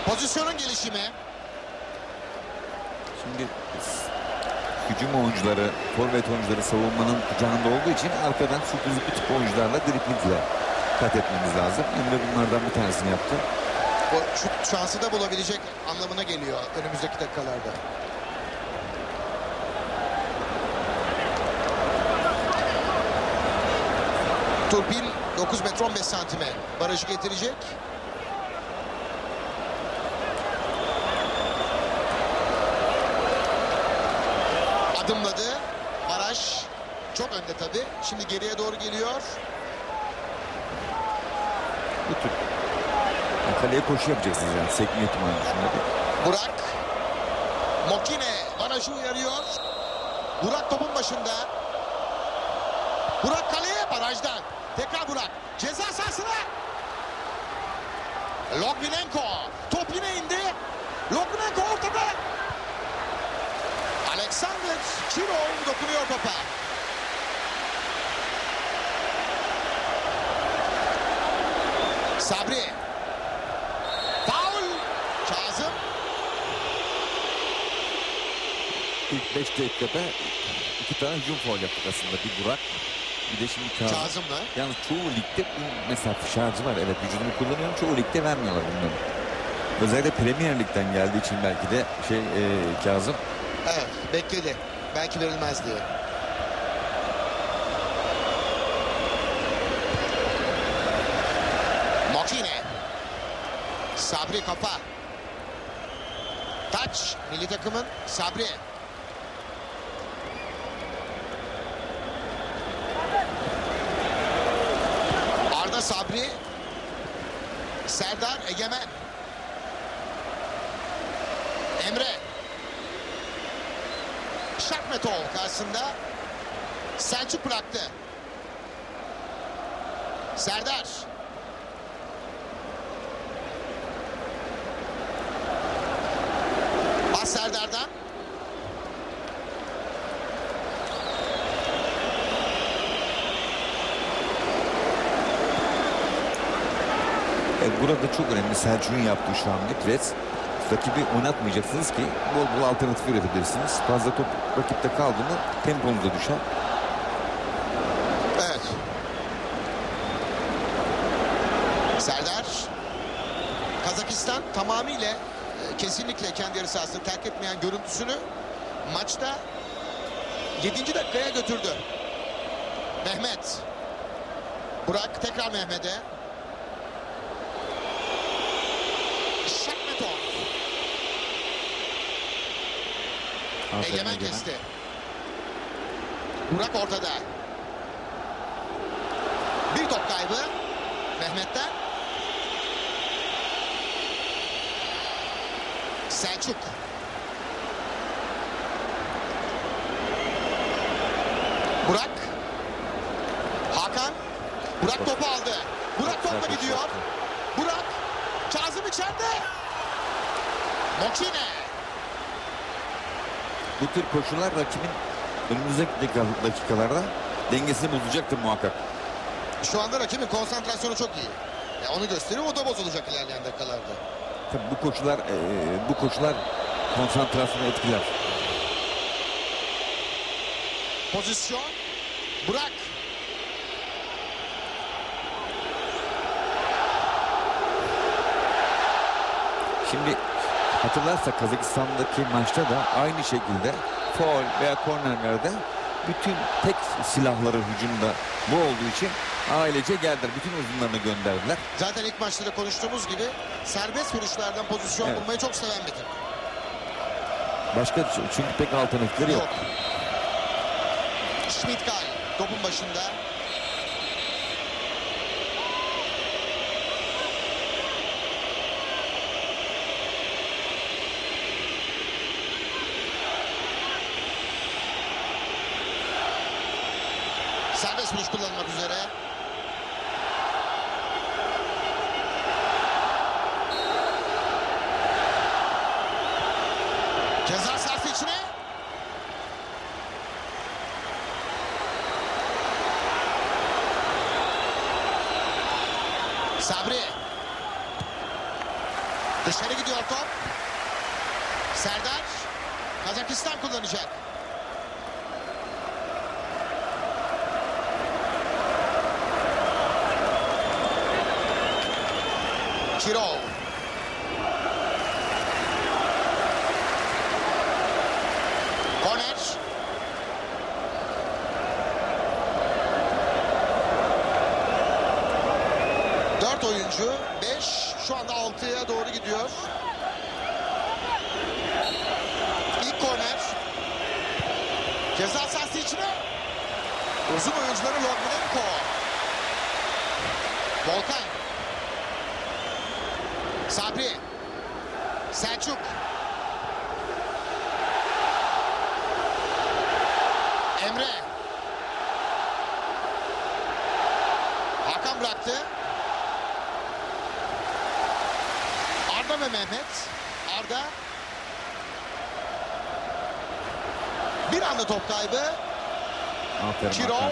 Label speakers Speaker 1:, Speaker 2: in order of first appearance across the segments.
Speaker 1: Pozisyonun gelişimi.
Speaker 2: Şimdi hücum oyuncuları, forvet oyuncuları savunmanın kucağında olduğu için arkadan sürprizli bir tip oyuncularla driblingle kat etmemiz lazım. Emre bunlardan bir tanesini yaptı.
Speaker 1: Bu şut şansı da bulabilecek anlamına geliyor önümüzdeki dakikalarda. Turpin 9 metre 15 santime barajı getirecek. Adımladı. Baraj çok önde tabii. Şimdi geriye doğru geliyor.
Speaker 2: Bu tür. Kaleye koşu yapacaksınız yani. Sekme ihtimali düşünüyorum.
Speaker 1: Burak. Mokine barajı uyarıyor. Burak topun başında. Burak kaleye barajdan. Tekrar Burak. Ceza sahasına. Logvinenko. Top yine indi. Logvinenko ortada. Alexander Kirov dokunuyor topa. Sabri. Faul. Kazım.
Speaker 2: İlk 5 dakikada 2 tane hücum faul yaptık aslında. Bir Burak, bir de şimdi Kazım.
Speaker 1: Kazım'la.
Speaker 2: Yalnız çoğu ligde bu mesafe şarjı var. Evet, vücudumu kullanıyorum. Çoğu ligde vermiyorlar bunları. Özellikle Premier Lig'den geldiği için belki de Kazım.
Speaker 1: Evet, bekledi. Belki verilmez diye. Mokine. Sabri kafa. Taç. Milli takımın Sabri. Arda Sabri. Serdar Egemen. Emre. Şakmetov karşısında. Selçuk bıraktı. Serdar. Pas Serdar'dan.
Speaker 2: Burada çok önemli Selçuk'un yaptığı şu hamle pres. Rakibi oynatmayacaksınız ki bol bol alternatif üretebilirsiniz. Fazla top rakipte kaldı mı temponuz da düşer.
Speaker 1: Evet. Serdar. Kazakistan tamamıyla kesinlikle kendi yarı sahasını terk etmeyen görüntüsünü maçta 7. dakikaya götürdü. Mehmet. Burak tekrar Mehmet'e. Şakmetov. Egemen kesti. Burak ortada. Bir top kaybı Mehmet'ten. Selçuk. Burak. Hakan. Burak topu aldı. Burak topla gidiyor. Burak. Kazım içeride. Mokine.
Speaker 2: Bu tür koşular rakibin önümüzdeki dakikalarda dengesini bozacaktır muhakkak.
Speaker 1: Şu anda rakibin konsantrasyonu çok iyi. Onu gösteriyor, o da bozulacak ilerleyen dakikalarda.
Speaker 2: Tabii bu koşular konsantrasyonu etkiler.
Speaker 1: Pozisyon. Burak.
Speaker 2: Şimdi hatırlarsak Kazakistan'daki maçta da aynı şekilde faul veya kornerlerde bütün tek silahları hücumda bu olduğu için ailece geldiler. Bütün uzunlarını gönderdiler.
Speaker 1: Zaten ilk maçta da konuştuğumuz gibi serbest vuruşlardan pozisyon bulmayı çok seven bir takım.
Speaker 2: Başka çünkü pek alternatifleri yok.
Speaker 1: Schmidtgal topun başında. Serbest vuruş kullanmak üzere. Ceza sahası içine. Sabri. Dışarı gidiyor top. Serdar. Kazakistan kullanacak. Kirov. Korner. Dört oyuncu. 5. Şu anda 6'ya doğru gidiyor. İlk korner. Ceza sahası içine. Uzun oyuncuları Logvinenko. Volkan. Sabri. Selçuk. Emre. Hakan bıraktı. Arda ve Mehmet. Arda. Bir anda top kaybı.
Speaker 2: Aferin
Speaker 1: Kirov.
Speaker 2: Hakan.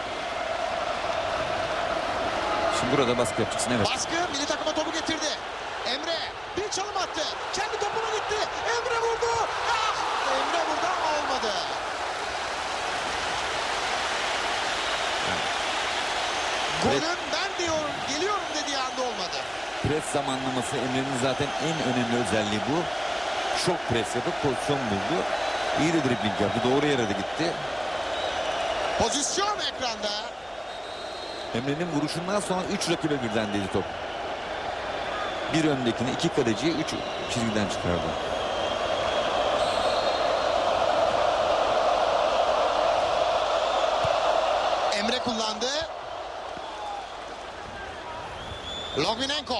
Speaker 2: Şimdi burada baskı yapacaksın, evet.
Speaker 1: Baskı milli takıma topu getirdi. Emre bir çalım attı. Kendi topuna gitti. Emre vurdu. Ah! Emre vurdu ama olmadı. Golün ben diyorum, geliyorum dediği anda olmadı.
Speaker 2: Pres zamanlaması Emre'nin zaten en önemli özelliği bu. Çok pres yapıp pozisyon buldu. İyi de dribbling yaptı. Doğru yere de gitti.
Speaker 1: Pozisyon ekranda.
Speaker 2: Emre'nin vuruşundan sonra 3 rakibe birden dedi top. Bir öndekini, 2 kaleciyi 3 çizgiden çıkardı.
Speaker 1: Emre kullandı. Logvinenko.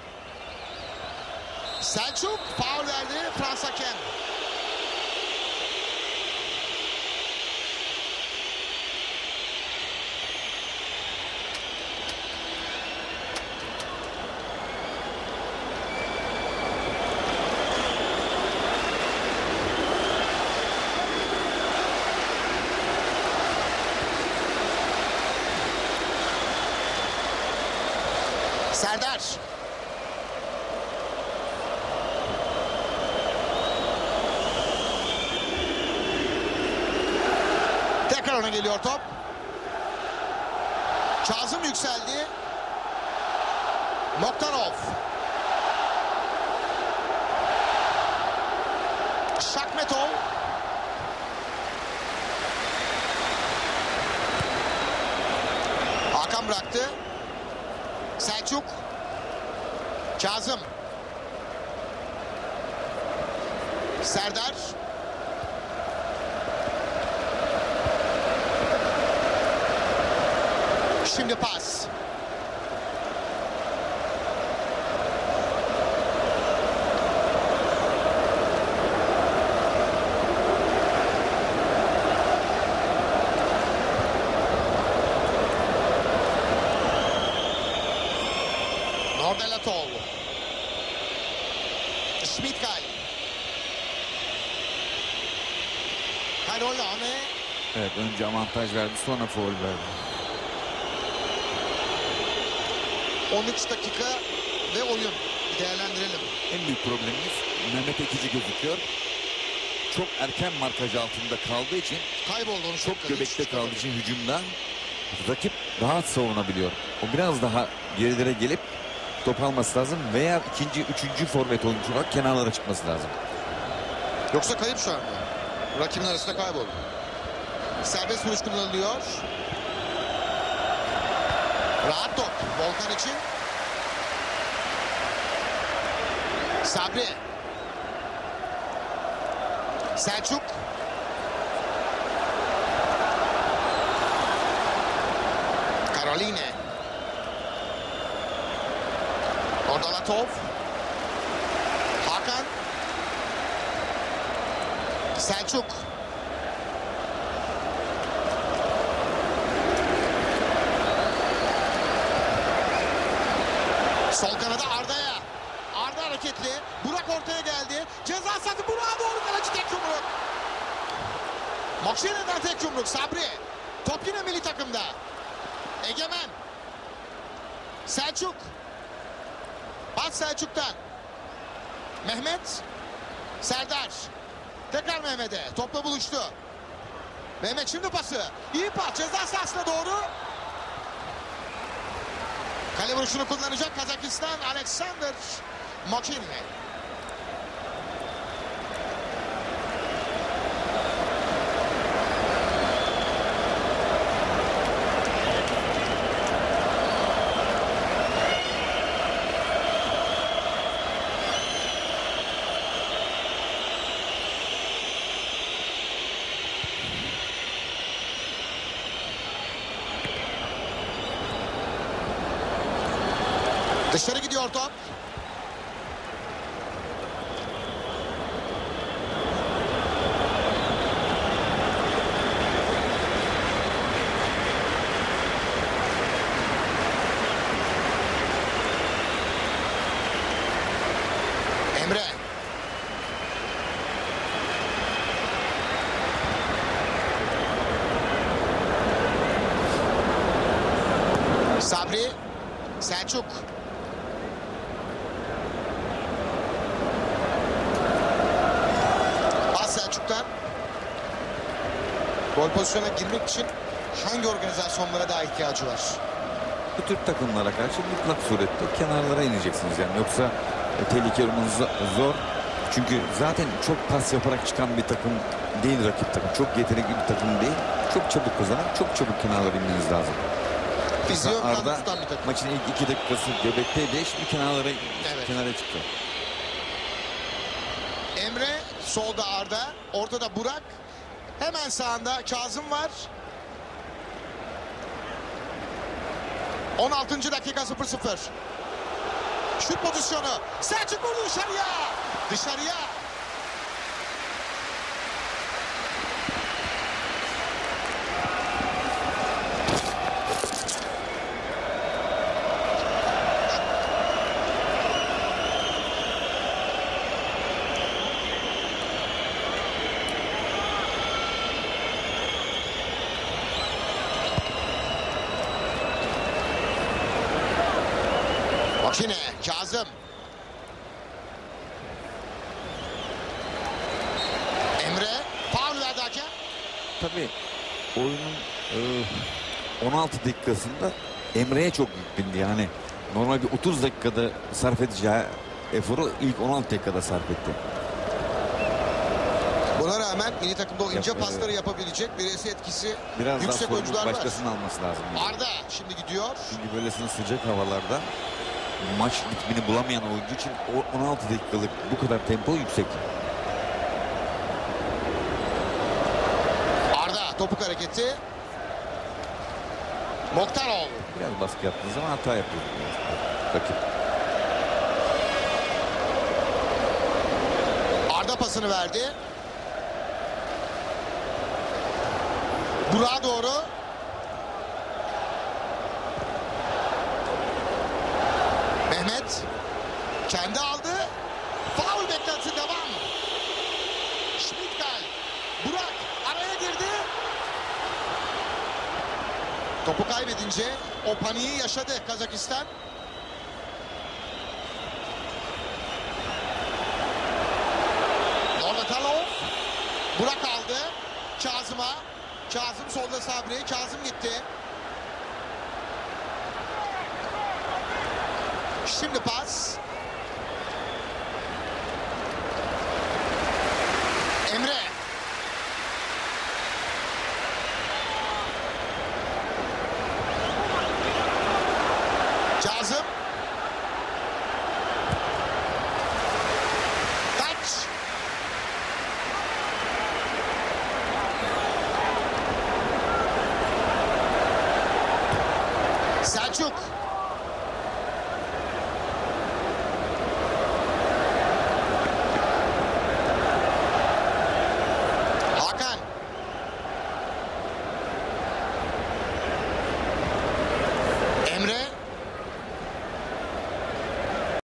Speaker 1: Selçuk faul verdi Fransa hakem. Serdar. Tekrar ona geliyor top. Kazım yükseldi. Moktarov. Şakmetov. Hakan bıraktı. Selçuk. Kazım. Serdar. Şimdi pas. Nordelatov. Schmidtgay. Karolane.
Speaker 2: Evet, önce avantaj verdi, sonra faul verdi.
Speaker 1: 13 dakika ve oyun. Değerlendirelim.
Speaker 2: En büyük problemimiz Mehmet Ekici gözüküyor. Çok erken markaj altında kaldığı için,
Speaker 1: Kayboldu onu
Speaker 2: çok göbekte kaldığı için hücumda rakip rahat savunabiliyor. O biraz daha gerilere gelip top alması lazım veya ikinci, üçüncü forvet oyuncu olarak kenarlara çıkması lazım.
Speaker 1: Yoksa kayıp şu anda. Rakibin arasında kayboldu. Serbest vuruş kullanılıyor. Rahat top Volkan için. Sabri. Selçuk. Caroline. Nordelatov. Hakan. Selçuk. Sol kanada Arda'ya. Arda hareketli. Burak ortaya geldi. Ceza sahası Burak'a doğru kaleci tek yumruk. Makşine'den tek yumruk. Sabri. Top yine milli takımda. Egemen. Selçuk. Pas Selçuk'tan. Mehmet. Serdar. Tekrar Mehmet'e. Topla buluştu. Mehmet şimdi pası. İyi pas. Ceza sahasına doğru. Kale vuruşunu kullanacak Kazakistan. Alexander Mokin. Dışarı gidiyor top. Emre. Sabri. Selçuk. Selçuk'tan gol pozisyonuna girmek için hangi organizasyonlara daha ihtiyacı var?
Speaker 2: Bu tür takımlara karşı mutlak surette kenarlara ineceksiniz yani. Yoksa tehlike olmanız zor. Çünkü zaten çok pas yaparak çıkan bir takım değil rakip takım. Çok yetenekli bir takım değil. Çok çabuk kazanan, çok çabuk kenarlara inmeniz lazım.
Speaker 1: Fiziği ön planda
Speaker 2: Arda
Speaker 1: tutan bir takım.
Speaker 2: maçın ilk 2 dakikası göbekteydi. Şimdi kenara çıktı.
Speaker 1: Emre solda, Arda ortada, Burak hemen sağında Kazım var. 16. dakika 0-0. Şut pozisyonu. Selçuk vurdu dışarıya. Yine Kazım. Emre. Faul verdi hakem.
Speaker 2: Tabii oyunun 16 dakikasında Emre'ye çok yük bindi. Yani normal bir 30 dakikada sarf edeceği eforu ilk 16 dakikada sarf etti.
Speaker 1: Buna rağmen milli takımda o ince pasları yapabilecek birisi etkisi
Speaker 2: biraz
Speaker 1: yüksek
Speaker 2: daha
Speaker 1: oyuncular var.
Speaker 2: Başkasının alması lazım. Yani.
Speaker 1: Arda şimdi gidiyor.
Speaker 2: Çünkü böylesine sıcak havalarda maç ritmini bulamayan oyuncu için o 16 dakikalık bu kadar tempo yüksek.
Speaker 1: Arda topuk hareketi. Moktarov.
Speaker 2: Biraz baskı yaptığınız zaman hata yapıyor. Rakip.
Speaker 1: Arda pasını verdi. Burak'a doğru. Mehmet kendi aldı. Faul beklentisi devam. Schmidtgal. Burak araya girdi. Topu kaybedince o paniği yaşadı Kazakistan. Nordatalov. Burak aldı. Kazım'a. Kazım solda Sabri. Kazım gitti. Şimdi pas. Emre. Kazım. Taç. Selçuk.